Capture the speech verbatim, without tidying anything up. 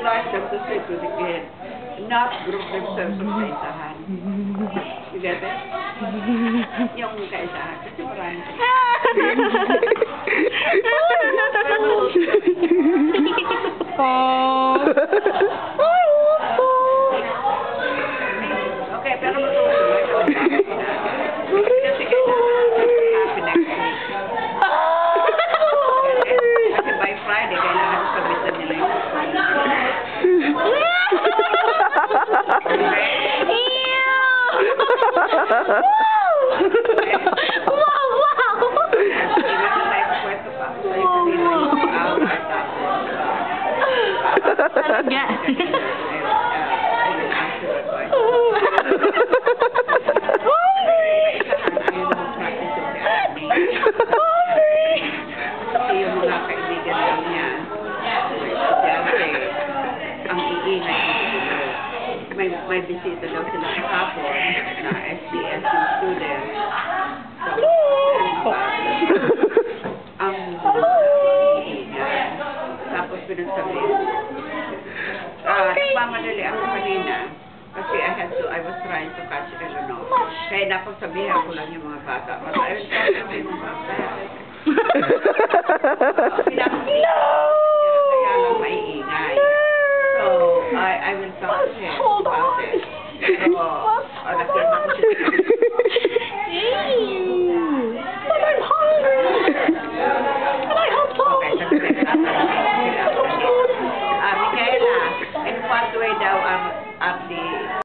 like them to sleep with the kids, not group themselves of Kaisahan. You get it? Yung Kaisahan. Kasi marami. Okay, pero matulog. Kasi kailangan happy next week. Kasi by Friday, kailangan sabitan nila yung Wow, wow! Talaga. Kasi yung mga kaibigan lang niya, ang iingay dito. May, may bisita daw sila kahapon na S D S yung student. So, ang iingay. Tapos pinagsabi, ah, nagmamadali ako kanina. Kasi I had to, I was trying to catch Eleanor. Kaya napasabihan ko lang yung mga bata. But I will talk to them about that. Kaya lang maiingay. So, I, I will talk to him about it. So, uh, nakita ko siya. But I'm hungry! And I hope so! Okay, sabi ko na, ah, Michaela, in what way daw ang, ang the